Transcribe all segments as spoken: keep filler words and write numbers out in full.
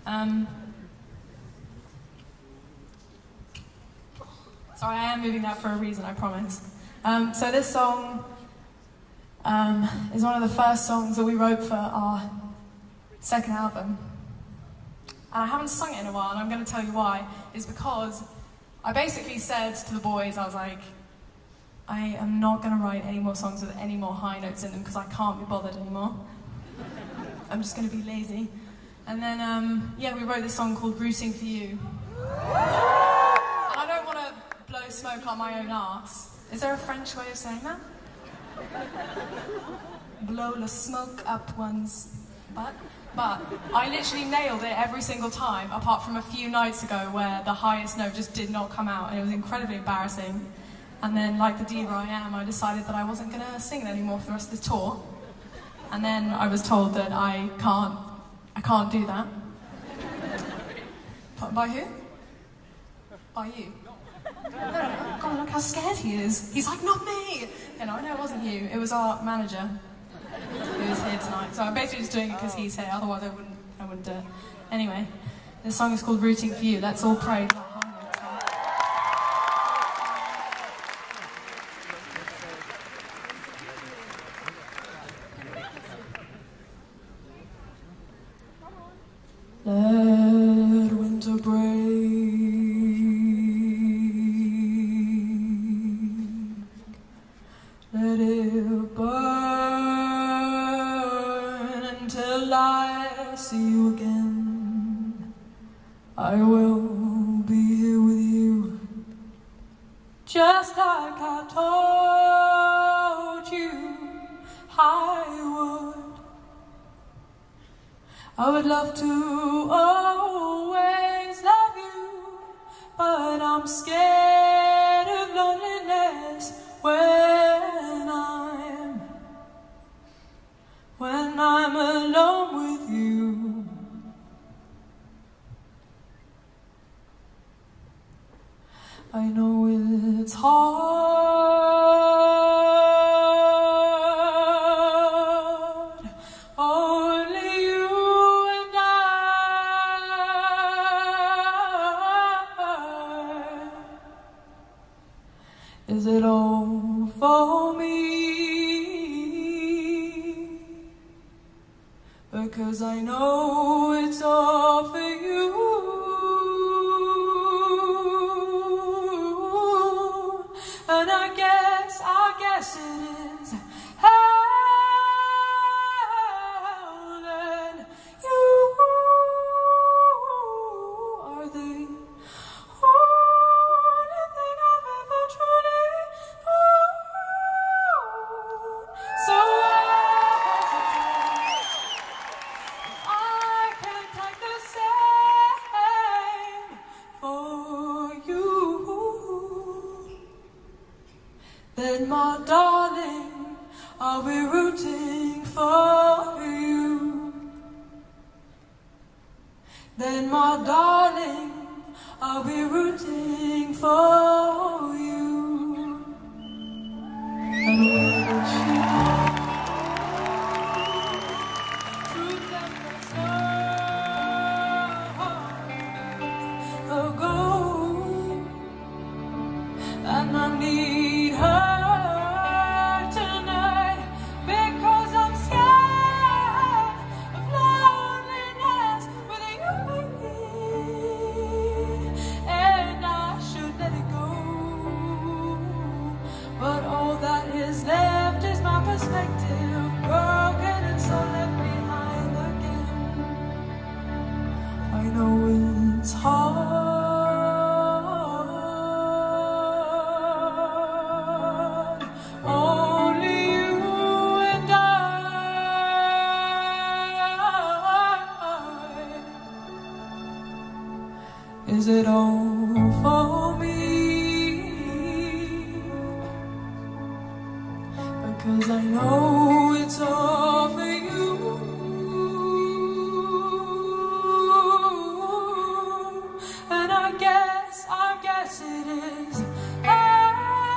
Um, sorry, I am moving that for a reason, I promise. Um, so this song um, is one of the first songs that we wrote for our second album. And I haven't sung it in a while, and I'm going to tell you why. It's because I basically said to the boys, I was like, I am not going to write any more songs with any more high notes in them because I can't be bothered anymore. I'm just going to be lazy. And then, um, yeah, we wrote this song called Rooting for You. And I don't want to blow smoke on my own arse. Is there a French way of saying that? Blow the smoke up one's butt. But I literally nailed it every single time, apart from a few nights ago where the highest note just did not come out, and it was incredibly embarrassing. And then, like the diva I am, I decided that I wasn't going to sing it anymore for the rest of the tour. And then I was told that I can't, I can't do that. By who? By you. No, no, no. God, look how scared he is. He's like, not me! You know, I know it wasn't you, it was our manager who is here tonight. So I'm basically just doing it because he's here, otherwise I wouldn't, I wouldn't do it. Anyway, this song is called Rooting for You. Let's all pray. Let winter break, let it burn until I see you again. I will be here with you, just like I told you I would. I would love to always love you, but I'm scared of loneliness when I'm, when I'm alone with you. I know it's hard, only you and I. Is it all for me? Because I know it's all for you. And I guess, I guess it is hell, and you are the only thing I've ever truly known. So I hesitate if I can't take the same for you. Then, my darling, I'll be rooting for you. Then, my darling, I'll be rooting for you. And wish you truth and the stars go. And I need her. Perspective broken and so left behind again. I know it's hard, only you and I. Is it all for me? Because I know it's all for you. And I guess, I guess it is hell,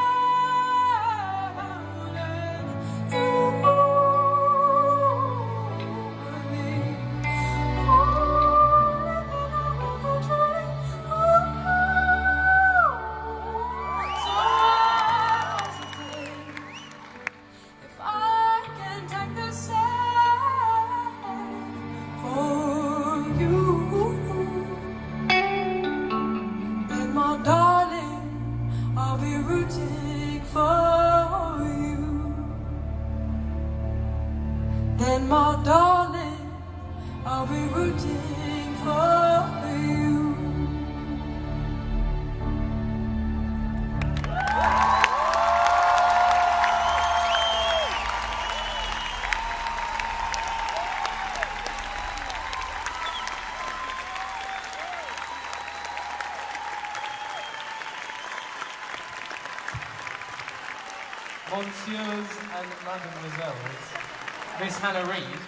and you are the only rooting for you. Monsieurs and Mademoiselles, Miss Hannah Reid.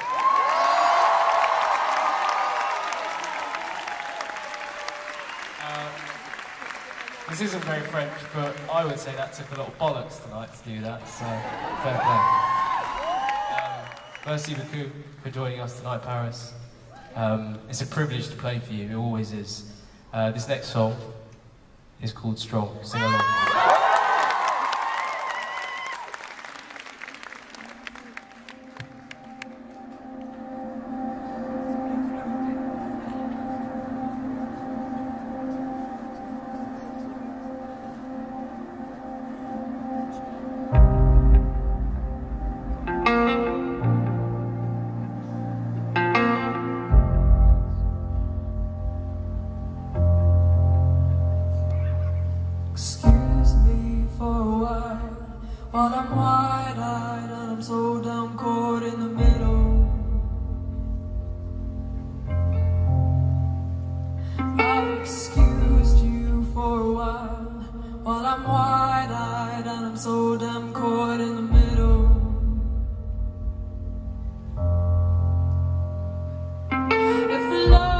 Um, this isn't very French, but I would say that took a lot of bollocks tonight to do that, so fair play. Um, merci beaucoup for joining us tonight, Paris. Um, it's a privilege to play for you, it always is. Uh, this next song is called Strong. Sing along. Excuse me for a while, while I'm wide-eyed and I'm so damn caught in the middle. I've excused you for a while, while I'm wide-eyed and I'm so damn caught in the middle. If love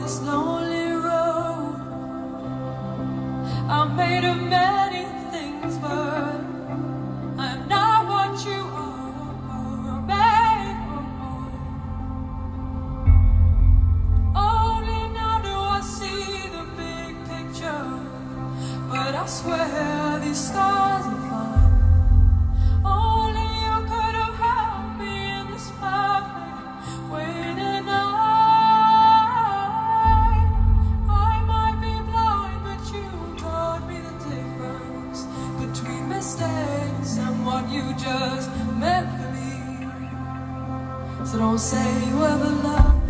this lonely road. I'm made of many things, but I'm not what you are, babe. Only now do I see the big picture, but I swear these stars are fine. Only you could have helped me in this perfect way tonight. I might be blind, but you taught me the difference between mistakes and what you just meant for me. So don't say you ever loved me.